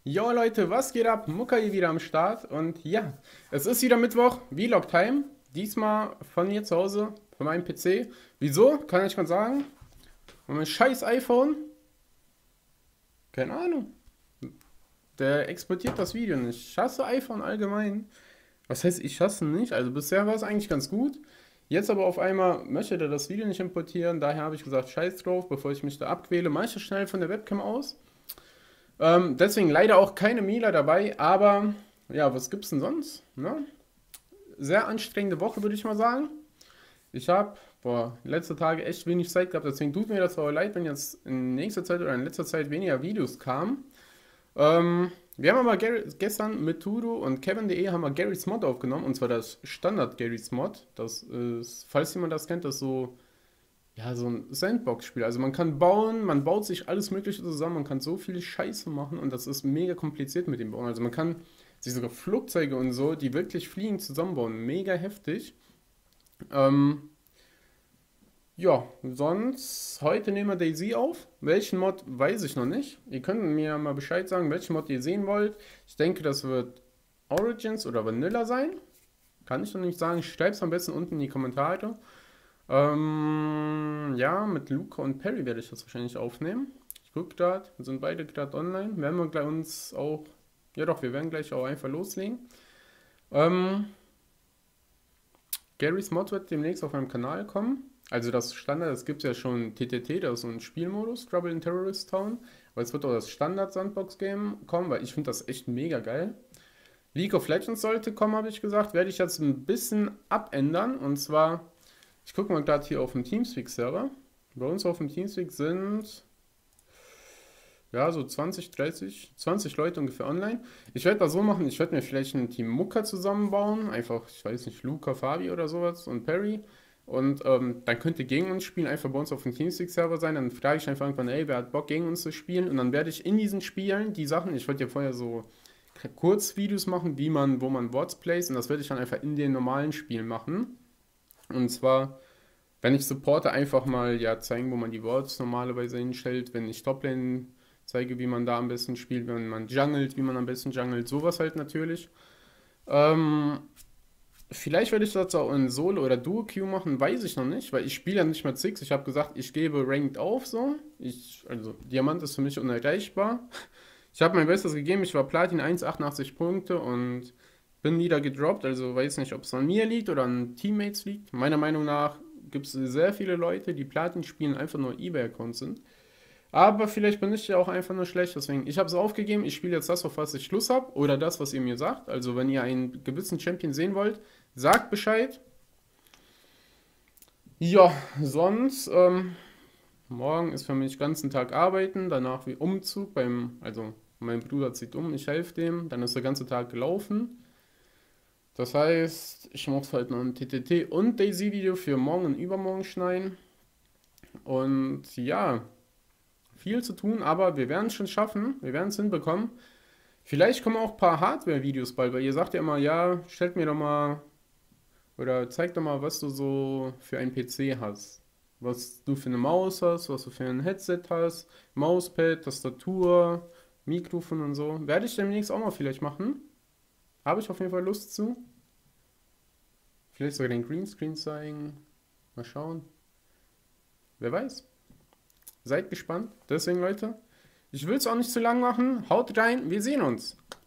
Jo Leute, was geht ab? Mucka hier wieder am Start und ja, es ist wieder Mittwoch, Vlog-Time. Diesmal von mir zu Hause, von meinem PC. Wieso? Kann ich mal sagen. Und mein scheiß iPhone, keine Ahnung, der exportiert das Video nicht. Ich hasse iPhone allgemein. Was heißt, ich hasse nicht? Also bisher war es eigentlich ganz gut. Jetzt aber auf einmal möchte der das Video nicht importieren. Daher habe ich gesagt, scheiß drauf, bevor ich mich da abquäle, mache ich das schnell von der Webcam aus. Deswegen leider auch keine Mila dabei, aber ja, was gibt's denn sonst? Ne? Sehr anstrengende Woche, würde ich mal sagen. Ich habe, letzte Tage echt wenig Zeit gehabt, deswegen tut mir das auch leid, wenn jetzt in nächster Zeit oder in letzter Zeit weniger Videos kamen. Wir haben aber gestern mit Tudo und Kevin.de haben wir Garry's Mod aufgenommen, und zwar das Standard Garry's Mod. Das ist, falls jemand das kennt, das ist so, ja, so ein Sandbox-Spiel. Also man kann bauen, man baut sich alles Mögliche zusammen, man kann so viel Scheiße machen und das ist mega kompliziert mit dem Bauen. Also man kann sich sogar Flugzeuge und so, die wirklich fliegen, zusammenbauen. Mega heftig. Ähm, ja, sonst, heute nehmen wir DayZ auf. Welchen Mod weiß ich noch nicht. Ihr könnt mir mal Bescheid sagen, welchen Mod ihr sehen wollt. Ich denke, das wird Origins oder Vanilla sein. Kann ich noch nicht sagen. Schreibt es am besten unten in die Kommentare. Ja, mit Luca und Perry werde ich das wahrscheinlich aufnehmen. Ich gucke gerade, sind beide gerade online. Werden wir gleich uns auch, ja doch, wir werden gleich auch einfach loslegen. Ähm, Garry's Mod wird demnächst auf meinem Kanal kommen. Also das Standard, das gibt es ja schon TTT, das ist so ein Spielmodus, Trouble in Terrorist Town. Aber es wird auch das Standard Sandbox Game kommen, weil ich finde das echt mega geil. League of Legends sollte kommen, habe ich gesagt. Werde ich jetzt ein bisschen abändern. Und zwar, ich gucke mal gerade hier auf dem Teamspeak-Server. Bei uns auf dem Teamspeak sind, ja, so 20, 30, 20 Leute ungefähr online. Ich werde das so machen, ich werde mir vielleicht ein Team Mucka zusammenbauen. Einfach, ich weiß nicht, Luca, Fabi oder sowas und Perry. Und dann könnt ihr gegen uns spielen, einfach bei uns auf dem Teamspeak-Server sein. Dann frage ich einfach irgendwann, ey, wer hat Bock gegen uns zu spielen? Und dann werde ich in diesen Spielen die Sachen, ich wollte ja vorher so Kurzvideos machen, wo man Words placed, und das werde ich dann einfach in den normalen Spielen machen. Und zwar, wenn ich supporte, einfach mal ja zeigen, wo man die Words normalerweise hinstellt, wenn ich Toplane zeige, wie man da am besten spielt, wenn man jungelt, wie man am besten jungelt, sowas halt natürlich. Ähm, Vielleicht werde ich das auch in Solo oder Duo Queue machen, weiß ich noch nicht, weil ich spiele ja nicht mehr Six. Ich habe gesagt, ich gebe Ranked auf, so. Also Diamant ist für mich unerreichbar. Ich habe mein Bestes gegeben, ich war Platin 1, 88 Punkte und bin wieder gedroppt, also weiß nicht, ob es an mir liegt oder an Teammates liegt. Meiner Meinung nach gibt es sehr viele Leute, die Platin spielen, einfach nur eBay-Accounts sind. Aber vielleicht bin ich ja auch einfach nur schlecht, deswegen, ich habe es aufgegeben, ich spiele jetzt das, auf was ich Schluss habe, oder das, was ihr mir sagt. Also wenn ihr einen gewissen Champion sehen wollt, sagt Bescheid. Ja, sonst, morgen ist für mich den ganzen Tag arbeiten, danach wie Umzug also mein Bruder zieht um, ich helfe dem, dann ist der ganze Tag gelaufen. Das heißt, ich muss halt noch ein TTT und DayZ-Video für morgen und übermorgen schneiden. Und ja, viel zu tun, aber wir werden es schon schaffen, wir werden es hinbekommen. Vielleicht kommen auch ein paar Hardware-Videos bald, weil ihr sagt ja immer, ja, stellt mir doch mal oder zeig doch mal, was du so für einen PC hast. Was du für eine Maus hast, was du für ein Headset hast, Mauspad, Tastatur, Mikrofon und so. Werde ich demnächst auch mal vielleicht machen. Habe ich auf jeden Fall Lust zu. Vielleicht sogar den Greenscreen zeigen. Mal schauen. Wer weiß. Seid gespannt. Deswegen, Leute, ich will es auch nicht zu lang machen. Haut rein, wir sehen uns.